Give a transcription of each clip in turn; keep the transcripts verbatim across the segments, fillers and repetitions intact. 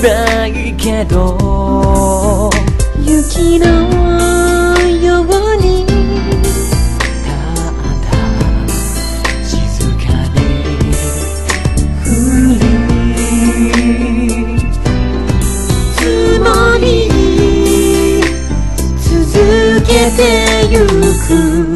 たいけど雪のようにただ静かに降り積もり続けてゆく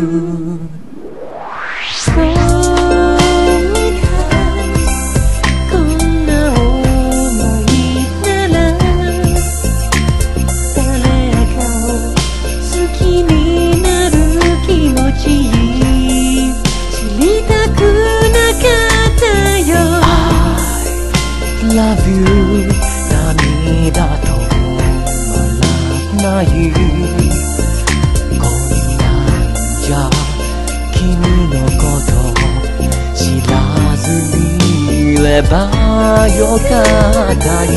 Love you 涙止まらないこんなんじゃ君のこと知らずにいればよかったよ